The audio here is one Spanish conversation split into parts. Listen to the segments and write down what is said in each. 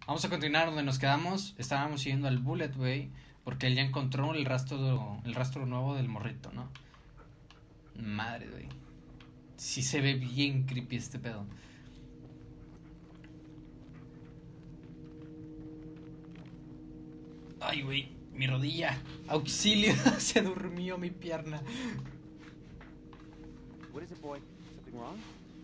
Vamos a continuar donde nos quedamos. Estábamos siguiendo al Bullet, güey, porque él ya encontró el rastro nuevo del morrito, ¿no? Madre, güey. Sí se ve bien creepy este pedo. Ay, güey, mi rodilla. Auxilio, se durmió mi pierna. What is it, boy? Something wrong?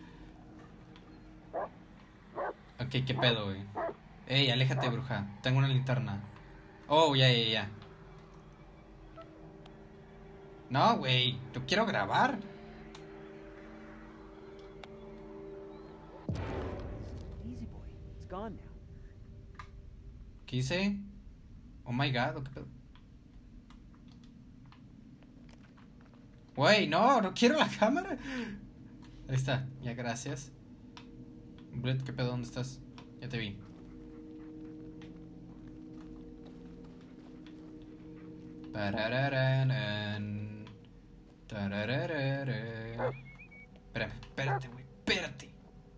Ok, qué pedo, güey. Ey, aléjate, bruja. Tengo una linterna. Oh, ya. No, güey, yo quiero grabar. Easy, boy. It's gone now. ¿Qué hice? Oh my god, ¿o qué pedo? Güey, no quiero la cámara. Ahí está, ya, gracias. Bullet, ¿qué pedo? ¿Dónde estás? Ya te vi. Parararán. Tarararara. Espérate, güey, espérate.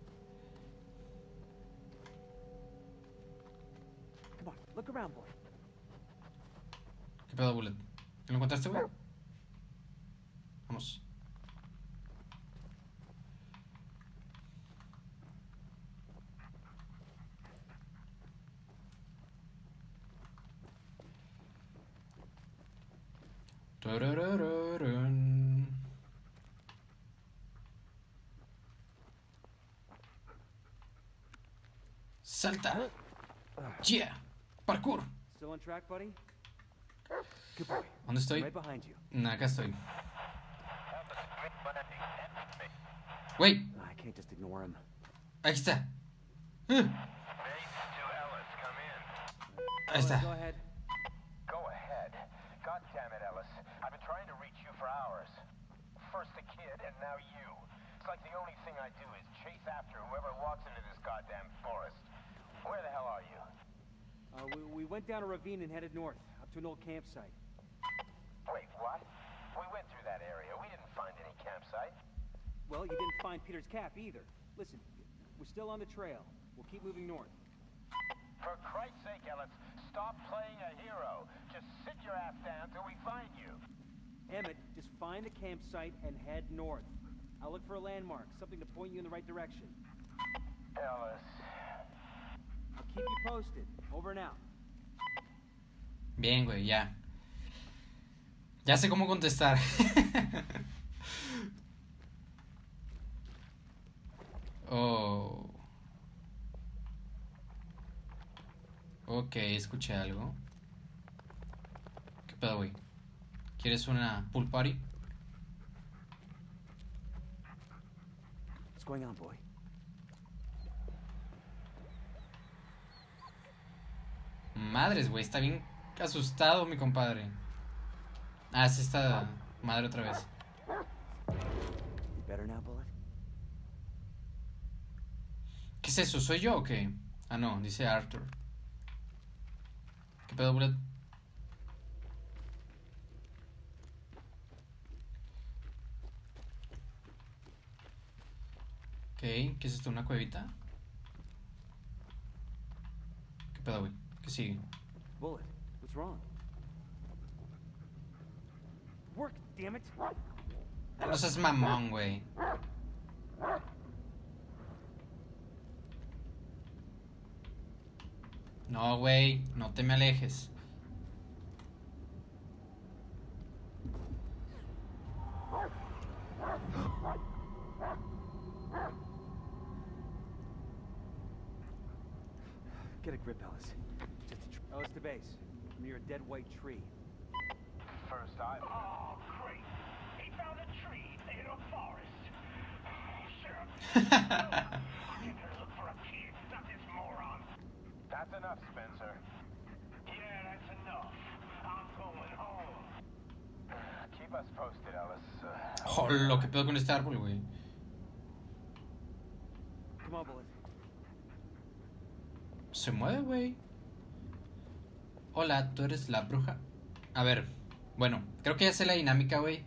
Come on, look around, boy. ¿Qué pedo, Bullet? ¿Lo encontraste, güey? Vamos. Tarararán. Salta. Yeah. Parkour. Still on track, buddy? Good boy. ¿Dónde estoy? Right behind you. Acá estoy. Güey, I can't just ignore him. ahí está. Ahí está. Go ahead. Go ahead. God damn it, Ellis. I've been trying to reach you for hours. First the kid, and now you. It's like the only thing I do is chase after whoever walks into this goddamn forest. Where the hell are you? We went down a ravine and headed north, up to an old campsite. Wait, what? We went through that area. We didn't find any campsite. Well, you didn't find Peter's cap either. Listen, we're still on the trail. We'll keep moving north. For Christ's sake, Ellis, stop playing a hero. Just sit your ass down till we find you. Emmett, just find the campsite and head north. I'll look for a landmark, something to point you in the right direction. Ellis. I'll keep you posted. Over and out. Bien, güey, ya. Ya sé cómo contestar. Oh. Ok, escuché algo. ¿Qué pedo, güey? ¿Quieres una pool party? What's going on, boy? Madres, güey, está bien asustado mi compadre. Ah, es esta madre otra vez. You better now, Bullet? ¿Qué es eso? ¿Soy yo o qué? Ah, no, dice Arthur. ¿Qué pedo, Bullet? Ok, ¿qué es esto? ¿Una cuevita? ¿Qué pedo, güey? ¿Qué sigue? Bullet, what's wrong? Work, damn it! No seas mamón, güey. No, güey, no te me alejes. Get a grip, Ellis. Ellis to base. Near a dead white tree. First I... Oh, great. He found a tree in a forest. Sure. You better look for a kid, not this moron. That's enough, Spencer. Yeah, that's enough. I'm going home. Keep us posted, Ellis. Jolo, ¿qué pedo con este árbol, güey? Come on, Bullet. Se mueve, güey. Hola, ¿tú eres la bruja? A ver, bueno, creo que ya sé la dinámica, güey.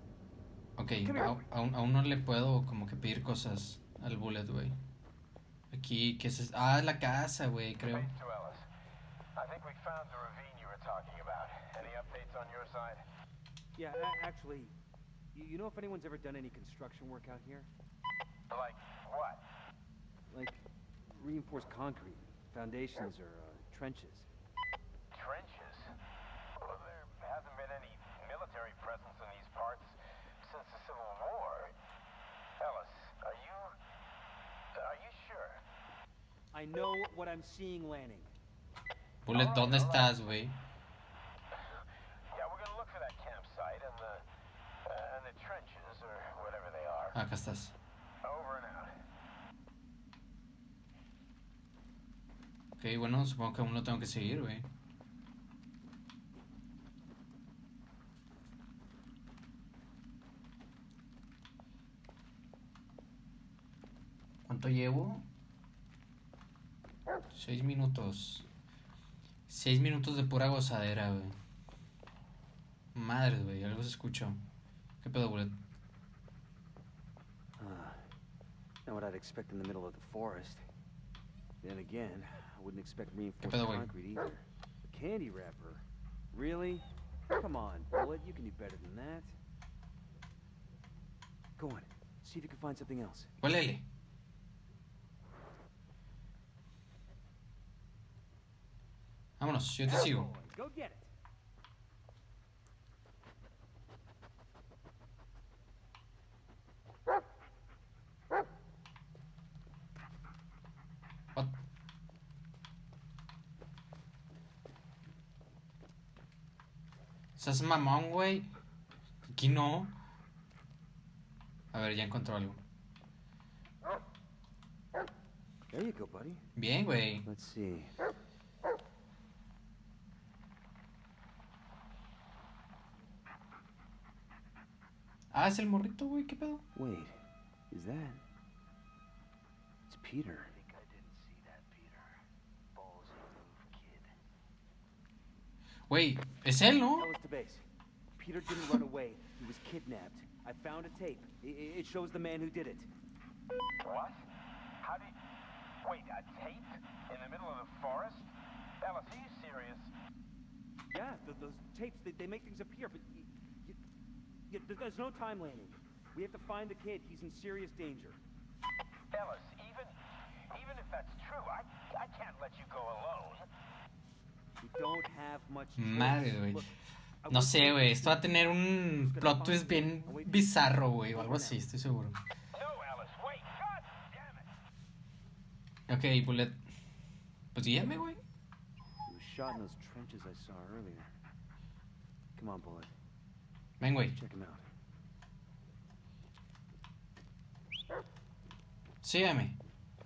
Ok, aún no le puedo como que pedir cosas al Bullet, güey. Aquí, ¿qué es esto? Ah, es la casa, güey, creo. Base to Ellis. I think we found the ravine you were talking about. Any updates on your side? Yeah, actually, you know if anyone's ever done any construction work out here? Like what? Like reinforced concrete, foundations, or trenches? Trenches? Well, there hasn't been any military presence in these parts since the Civil War. Ellis, are you sure? I know what I'm seeing, Lanning. Bullet, ¿dónde estás, güey? Yeah, we're gonna look for that campsite and the trenches or whatever they are. Acá estás. Over and out. Ok, bueno, supongo que aún lo tengo que seguir, güey. ¿Cuánto llevo? 6 minutos. 6 minutos de pura gozadera, güey. Madre, güey, algo se escuchó. ¿Qué pedo, Bullet? Not what I'd expect in the middle of the forest. Then again, I wouldn't expect reinforced pedo, güey? concrete either. A candy wrapper? Really? Come on, Bullet, you can do better than that. Go on, see if you can find something else. Huélele. Vámonos, yo te sigo. Go get it. What? ¿Estás mamón, güey? Aquí no. A ver, ya encontró algo. There you go, buddy. Bien, güey. Let's see. Ah, es el morrito, güey, ¿qué pedo? Wait, is that? It's Peter. I think I didn't see that, Peter. Ballsy move, kid. Güey, es él, ¿no? Tell us to base. Peter didn't run away. He was kidnapped. I found a tape. It shows the man who did it. What? How did... Wait, a tape? In the middle of the forest? Ellis, are you serious? Yeah, those tapes, they make things appear, but there's no time, Lanning. We have to find the kid. He's in serious danger. Ellis, even if that's true, I can't let you go alone. We don't have much choice. Madre, güey. Look, I No want sé, you- güey, esto va a tener un plot twist bien bizarro, güey, o algo así, estoy seguro. No, Ellis, wait! God damn it! Ok, Bullet. Pues guíame, güey. He was shot in those trenches I saw earlier. Come on, Bullet. Ven, güey. Check him out. Sígueme.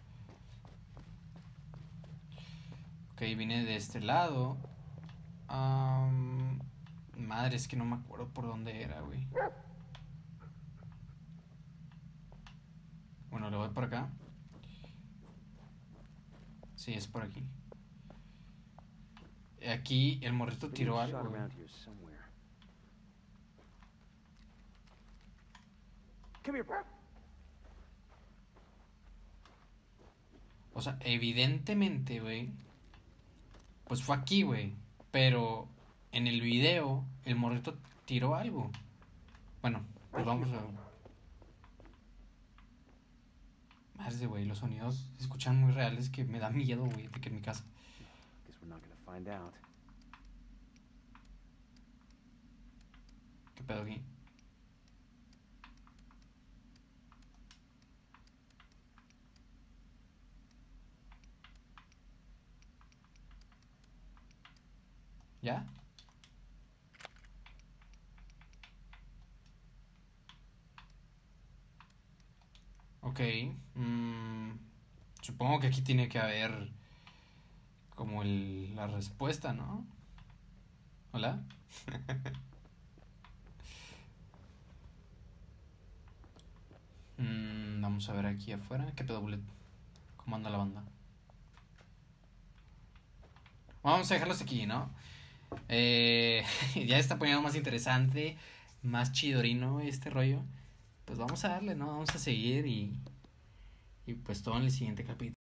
Ok, vine de este lado. Madre, es que no me acuerdo por dónde era, güey. Bueno, le voy por acá. Sí, es por aquí. Aquí el morrito Maybe he tiró was algo, shot güey. around here somewhere. Come here, Bullet. O sea, evidentemente, güey. Pues fue aquí, güey. Pero en el video, el morrito tiró algo. Bueno, pues vamos a... Madre, güey, los sonidos se escuchan muy reales que me da miedo, güey, de que en mi casa. Guess we're not gonna find out. ¿Qué pedo aquí? ¿Ya? Ok. Supongo que aquí tiene que haber como la respuesta, ¿no? ¿Hola? Vamos a ver aquí afuera. ¿Qué pedo, Bullet? ¿Cómo anda la banda? Vamos a dejarlos aquí, ¿no? Ya está poniendo más interesante, más chidorino este rollo. Pues vamos a darle, ¿no? Vamos a seguir y pues todo en el siguiente capítulo.